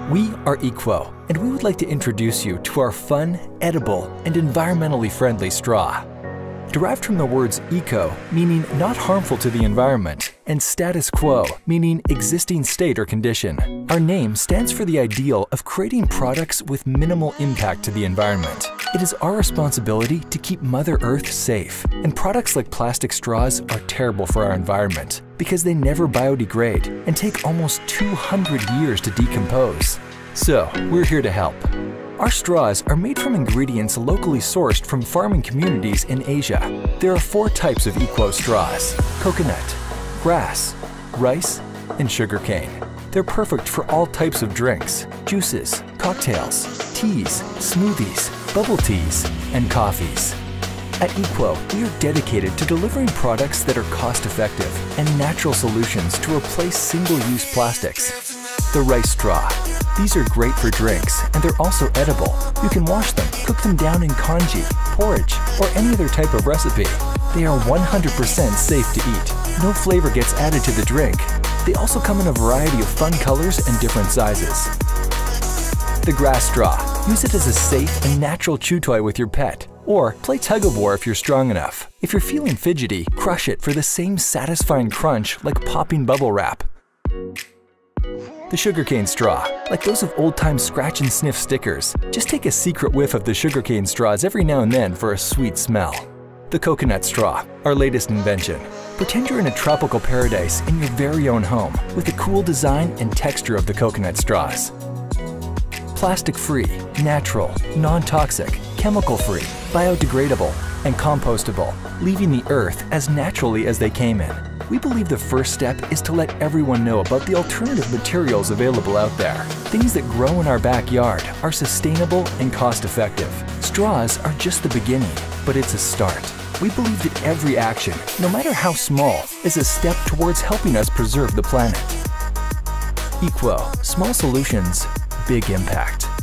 We are Equo, and we would like to introduce you to our fun, edible, and environmentally friendly straw. Derived from the words eco, meaning not harmful to the environment, and status quo, meaning existing state or condition, our name stands for the ideal of creating products with minimal impact to the environment. It is our responsibility to keep Mother Earth safe, and products like plastic straws are terrible for our environment because they never biodegrade and take almost 200 years to decompose. So, we're here to help. Our straws are made from ingredients locally sourced from farming communities in Asia. There are 4 types of Equo straws: coconut, grass, rice, and sugarcane. They're perfect for all types of drinks, juices, cocktails, teas, smoothies, bubble teas, and coffees. At Equo, we are dedicated to delivering products that are cost-effective and natural solutions to replace single-use plastics. The rice straw. These are great for drinks, and they're also edible. You can wash them, cook them down in congee, porridge, or any other type of recipe. They are 100% safe to eat. No flavor gets added to the drink. They also come in a variety of fun colors and different sizes. The grass straw. Use it as a safe and natural chew toy with your pet. Or play tug-of-war if you're strong enough. If you're feeling fidgety, crush it for the same satisfying crunch like popping bubble wrap. The sugarcane straw. Like those of old-time scratch and sniff stickers, just take a secret whiff of the sugarcane straws every now and then for a sweet smell. The coconut straw, our latest invention. Pretend you're in a tropical paradise in your very own home with the cool design and texture of the coconut straws. Plastic-free, natural, non-toxic, chemical-free, biodegradable, and compostable, leaving the earth as naturally as they came in. We believe the first step is to let everyone know about the alternative materials available out there. Things that grow in our backyard are sustainable and cost-effective. Straws are just the beginning, but it's a start. We believe that every action, no matter how small, is a step towards helping us preserve the planet. Equo, small solutions, big impact.